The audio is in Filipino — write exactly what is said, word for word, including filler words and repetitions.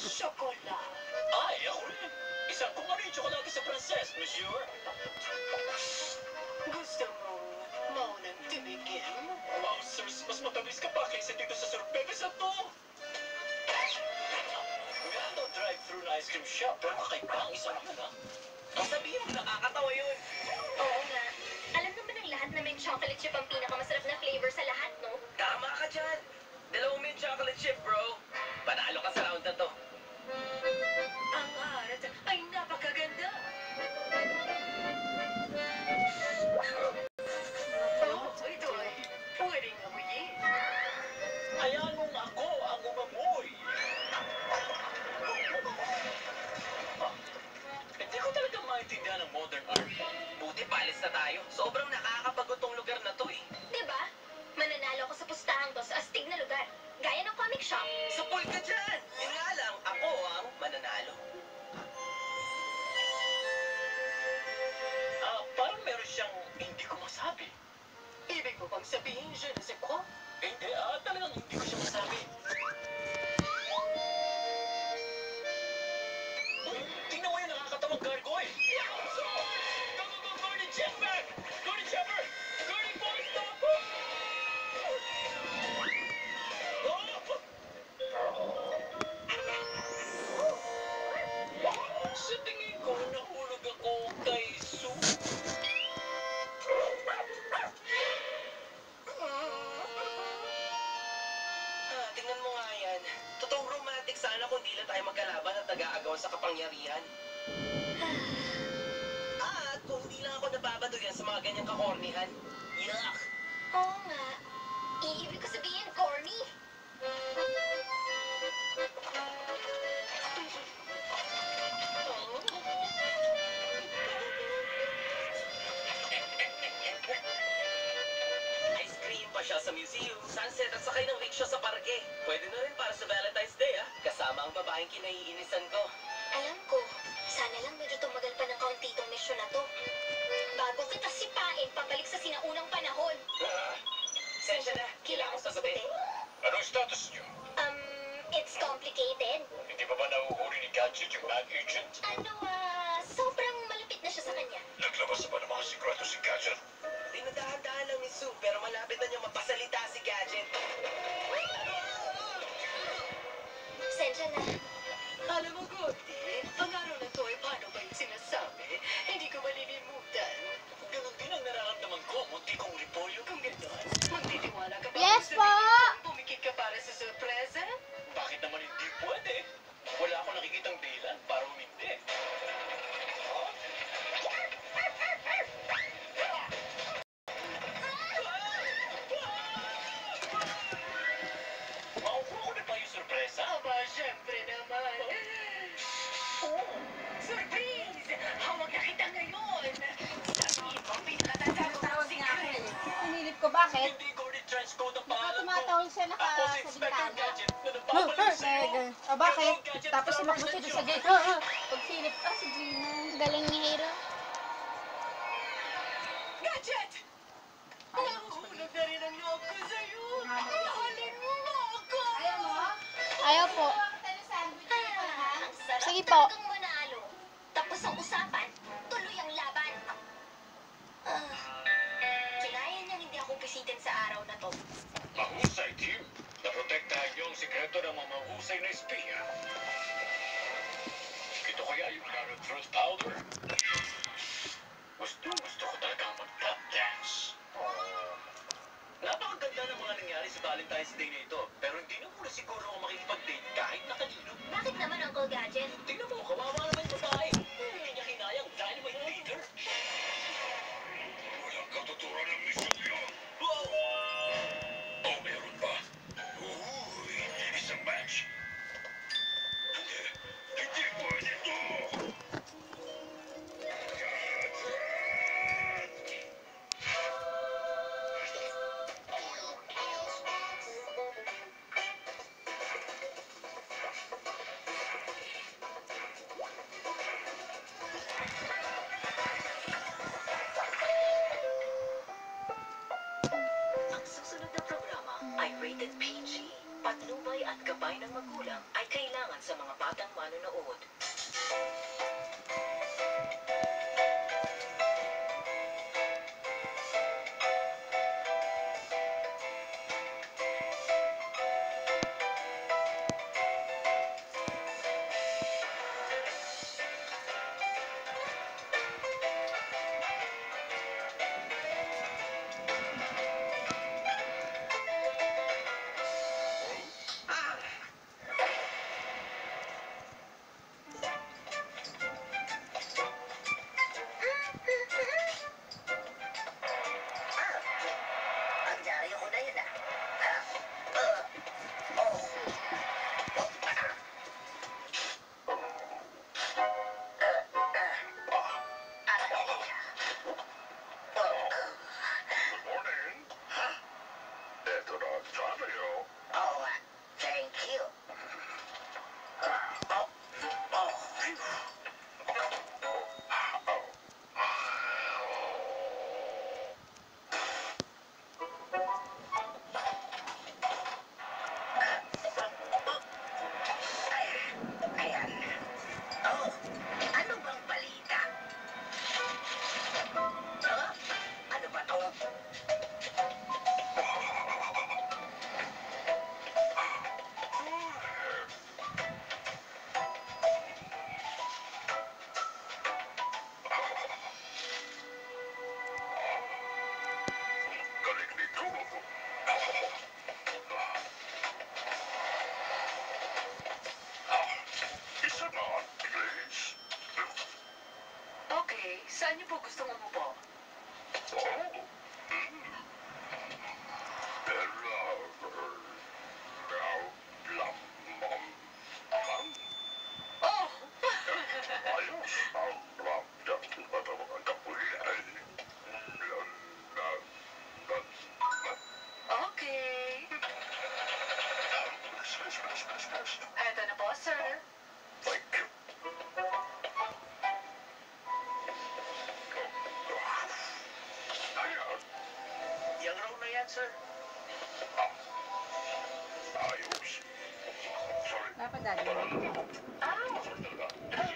Chocolate. Ay, ako rin. Isang kung ano yung tsokolate sa Princess, Monsieur. Gusto mong maunang tumigim? Wow, sirs, mas matamis ka pa kaysa dito sa sorbebes na to. Meron daw drive-thru na ice cream shop, pero kakaiba ang isang yun, ha? Ang sabihin mo, nakakatawa yun. Oo nga. Alam naman ng lahat na may chocolate chip ang pinakamasarap na flavor sa lahat, no? Tama ka dyan. Dalawang may chocolate chip, bro. Panalo ka sa round na to. Ang arat ay napakaganda. Oh, ito ay pwedeng amuyin. Hayaan mong ako ang umamoy. Ah, hindi ko talaga maintindihan ang modern art. Buti palis na tayo. Sobrang nakakapagod tong lugar na to eh. Diba? Mananalo ako sa pustahang to sa astig na lugar. Gaya ng comic shop. Sapul ka dyan! Yun nga lang, ako ang mananalo. Ah, parang meron siyang hindi ko masabi. Ibig mo bang sabihin, je ne sais quoi? Hindi, ah, talagang hindi ko siya masabi. Uy, tingnan mo yung nakakatawang gargoyle. Go, go, go, Gordy, jet back! Gordy, Chopper! Gordy, boy, stop! Oh! Sa tingin ko, nahulog ako kay Sue. Ah, tingnan mo nga yan. Totoong romantic sana kung di lang tayo magkalaban at nag-aagawan sa kapangyarihan. At kung hindi lang ako nababaduyan sa mga ganyang kakornihan. Yuck! Oo nga. Iibig ko sabihin, corny. Ice cream pa siya sa museum, sunset at sakay ng rickshaw sa parke. Pwede na rin para sa Valentine's Day ah. Kasama ang babaeng kinaiinisan ko. Alam ko, sana lang medyo tumagal pa ng kaunti itong misyon na to. Bago kita sipain, pabalik sa sinaunang panahon. Ah, Sensya na, kailangan ko sasabihin. anong status niyo? Um, it's complicated. Hindi pa ba nahuhuli ni Gadget yung mag agent? Ano, ah, sobrang malapit na siya sa kanya. Naglabas na ba ng mga sikreto si Gadget? Dinadahan-dahan lang ni Sue, pero malapit na niya mapasalita si Gadget. Sensya na. Alam mo, Gordy, ang araw na to ay paano ba yung sinasabi? Hindi ko malilimutan. Ganun din ang nararamdaman ko, munti kong repolyo. Kung gano'n, magtitiwala ka ba? Yes kung po! sabihin kong Pumikit ka para sa sorpresa? Bakit naman hindi pwede? Wala akong nakikitang dahilan para humindi. Huh? Maupo ko na ba yung sorpresa? Aba, syempre naman. Oh, surprise! Hawag na kita ngayon. Sabihin mo, pinakatanda ko ang secret. Sinilip ko bakit? Hindi Gordy Trenchcoat ang Baka pangalan ko. tumatahol siya naka Ako si sa Inspector bintana. Gadget na Oh, nagpapaliw sa'yo. oh, oh, bakit? Hello, Gadget Tapos Flowers sumakbo siya and doon sa Joy. gate. Oh, oh. Pag silip, ah, si Gina. Galing ni Hero. Gadget! Nahuhulog na rin ang loob ko sa'yo. Mahalin mo ako. Ayaw mo? Ayaw po. Ah, ang sarap Sige po. talagang manalo. Tapos ang usapan, tuloy ang laban. Ah, kinaya niyang hindi ako bisitin sa araw na to. Mahusay, team. Naprotektahan niyo ang sikreto ng mga mahusay na espiya. Ito kaya yung carrot fruit powder. Gusto, gusto ko talaga mag-tap dance. Napakaganda ng mga nangyari sa Valentine's Day na ito. Pero hindi na muna siguro ako makikipag-date kahit na kanino. Bakit naman, Uncle Gadget? Tingnan mo, kawawa naman yung babae. Hindi niya kinayang dynamite leader. Walang katuturan ng mission niyo. Wow! Oh, meron ba? Uy, isang match. Hindi, hindi pwede ito. Galing nito. Isa na, please. Okay, saan niyo po gustong umupo? Oh. Mm. Bella. Now, lam, mom. Mom. Oh! Ayos ang ram. Kapulian. Lan, lan, lan, lan. Okay. Yes, yes, yes, yes, yes. Eto na po, sir. Thank you. Ayan. Yung room na yan, sir. Ayos. Sorry. Dapat dali. Ow! Sorry talaga.